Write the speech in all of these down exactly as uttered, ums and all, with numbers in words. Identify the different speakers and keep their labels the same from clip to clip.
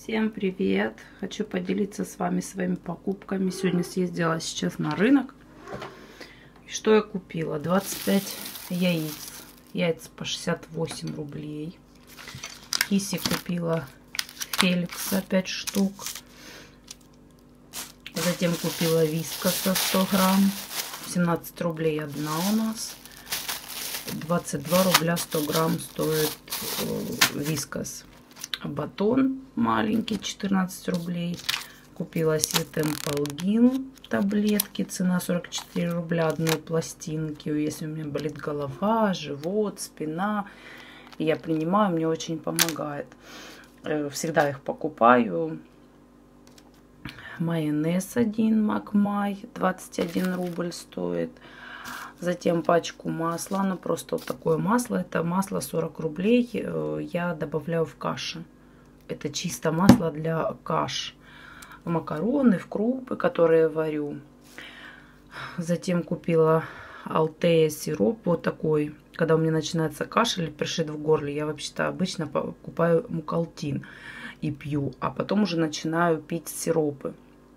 Speaker 1: Всем привет! Хочу поделиться с вами своими покупками. Сегодня съездила сейчас на рынок. И что я купила? двадцать пять яиц. Яйца по шестьдесят восемь рублей. Киси купила Феликса пять штук. Затем купила вискаса сто грамм. семнадцать рублей одна у нас. двадцать два рубля сто грамм стоит вискас. Батон маленький четырнадцать рублей. Купила Сетемполгин таблетки. Цена сорок четыре рубля одной пластинки. Если у меня болит голова, живот, спина, я принимаю, мне очень помогает. Всегда их покупаю. Майонез один Макмай двадцать один рубль стоит. Затем пачку масла, ну просто вот такое масло, это масло сорок рублей, я добавляю в каши. Это чисто масло для каш, в макароны, в крупы, которые варю. Затем купила Алтея сироп, вот такой, когда у меня начинается кашель, пришит в горле, я вообще-то обычно покупаю мукалтин и пью, а потом уже начинаю пить сиропы.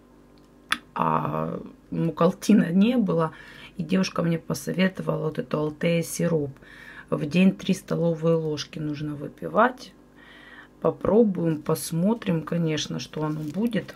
Speaker 1: А мукалтина не было. И девушка мне посоветовала вот эту Алтея сироп. В день три столовые ложки нужно выпивать. Попробуем, посмотрим, конечно, что оно будет.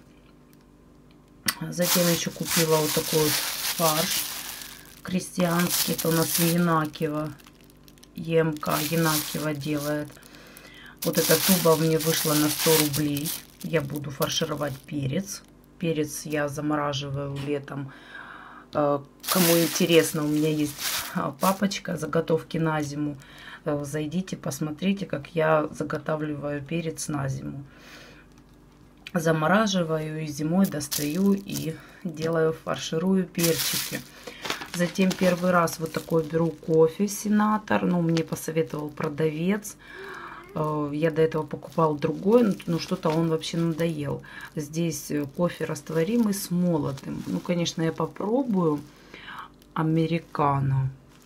Speaker 1: Затем еще купила вот такой вот фарш крестьянский. Это у нас Янакиева. ЕМК Янакиева делает. Вот эта туба мне вышла на сто рублей. Я буду фаршировать перец. Перец я замораживаю летом. Кому интересно, у меня есть папочка заготовки на зиму. Зайдите, посмотрите, как я заготавливаю перец на зиму. Замораживаю и зимой достаю и делаю, фарширую перчики. Затем первый раз вот такой беру кофе Сенатор. Ну, мне посоветовал продавец. Я до этого покупала другой, но что-то он вообще надоел. Здесь кофе растворимый с молотым. Ну, конечно, я попробую американо.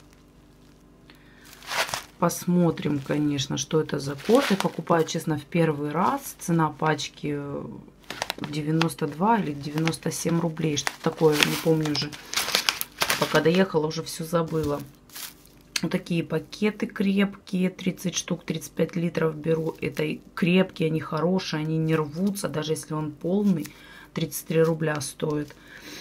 Speaker 1: Посмотрим, конечно, что это за кофе. Покупаю, честно, в первый раз. Цена пачки девяносто два или девяносто семь рублей. Что-то такое, не помню уже. Пока доехала, уже все забыла. Вот такие пакеты крепкие, тридцать штук, тридцать пять литров беру. Это крепкие, они хорошие, они не рвутся, даже если он полный. тридцать три рубля стоит.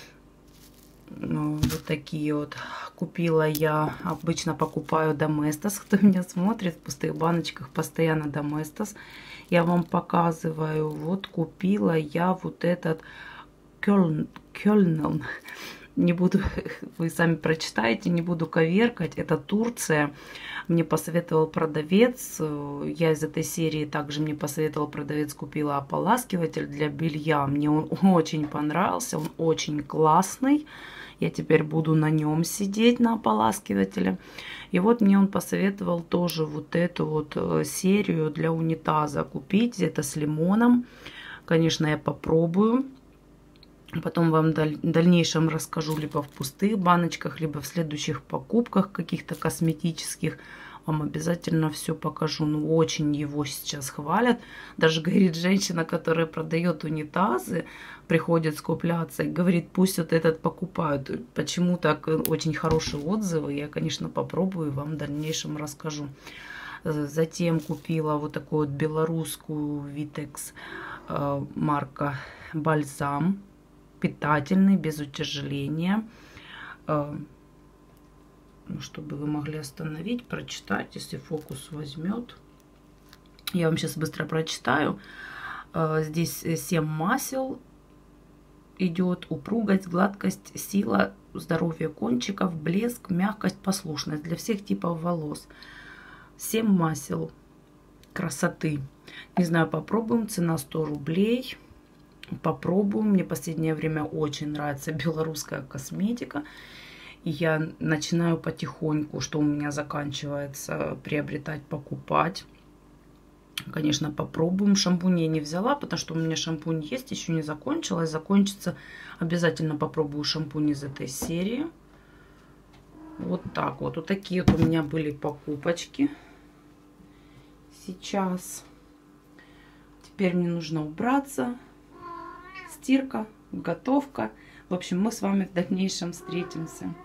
Speaker 1: Вот такие вот. Купила я, обычно покупаю Доместос. Кто меня смотрит, в пустых баночках постоянно Доместос. Я вам показываю. Вот купила я вот этот Кёльн. Кёльн. Не буду, вы сами прочитаете, не буду коверкать. Это Турция. Мне посоветовал продавец. Я из этой серии также мне посоветовал продавец. Купила ополаскиватель для белья. Мне он очень понравился. Он очень классный. Я теперь буду на нем сидеть, на ополаскивателе. И вот мне он посоветовал тоже вот эту вот серию для унитаза купить. Это с лимоном. Конечно, я попробую. Потом вам в дальнейшем расскажу либо в пустых баночках, либо в следующих покупках каких-то косметических. Вам обязательно все покажу. Ну, очень его сейчас хвалят. Даже, говорит, женщина, которая продает унитазы, приходит скупляться и говорит, пусть вот этот покупают. Почему так очень хорошие отзывы? Я, конечно, попробую и вам в дальнейшем расскажу. Затем купила вот такую вот белорусскую Витекс марка бальзам. Питательный, без утяжеления. Чтобы вы могли остановить, прочитать, если фокус возьмет. Я вам сейчас быстро прочитаю. Здесь семь масел идет. Упругость, гладкость, сила, здоровье кончиков, блеск, мягкость, послушность для всех типов волос. семь масел красоты. Не знаю, попробуем. Цена сто рублей. Попробую. Мне в последнее время очень нравится белорусская косметика. И я начинаю потихоньку, что у меня заканчивается, приобретать, покупать. Конечно, попробуем. Шампунь я не взяла, потому что у меня шампунь есть, еще не закончилась. Закончится. Обязательно попробую шампунь из этой серии. Вот так вот. Вот такие вот у меня были покупочки. Сейчас. Теперь мне нужно убраться. Стирка, готовка. В общем, мы с вами в дальнейшем встретимся.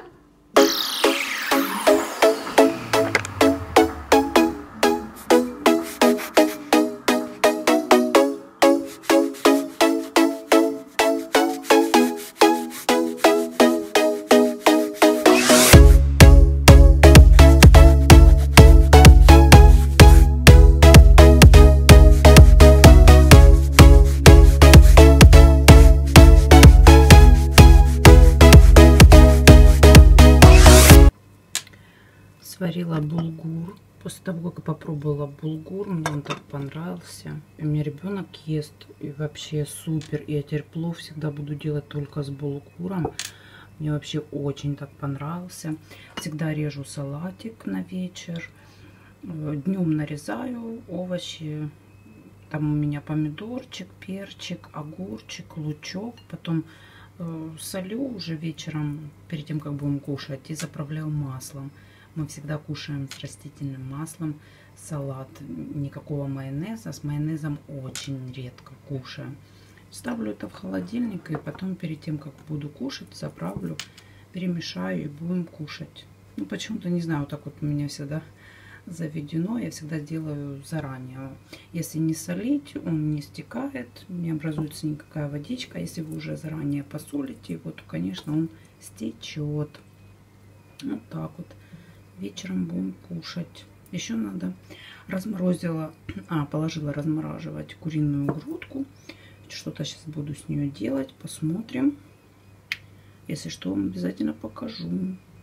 Speaker 1: Сварила булгур. После того, как я попробовала булгур, мне он так понравился. И у меня ребенок ест, и вообще супер. И я теперь плов всегда буду делать только с булгуром. Мне вообще очень так понравился. Всегда режу салатик на вечер. Днем нарезаю овощи. Там у меня помидорчик, перчик, огурчик, лучок. Потом э, солю уже вечером, перед тем, как будем кушать, и заправляю маслом. Мы всегда кушаем с растительным маслом салат. Никакого майонеза. С майонезом очень редко кушаем. Ставлю это в холодильник. И потом, перед тем, как буду кушать, заправлю, перемешаю и будем кушать. Ну, почему-то, не знаю, вот так вот у меня всегда заведено. Я всегда делаю заранее. Если не солить, он не стекает. Не образуется никакая водичка. Если вы уже заранее посолите его, то, конечно, он стечет. Вот так вот. Вечером будем кушать. Еще надо разморозила, а, положила размораживать куриную грудку. Что-то сейчас буду с нее делать. Посмотрим. Если что, вам обязательно покажу.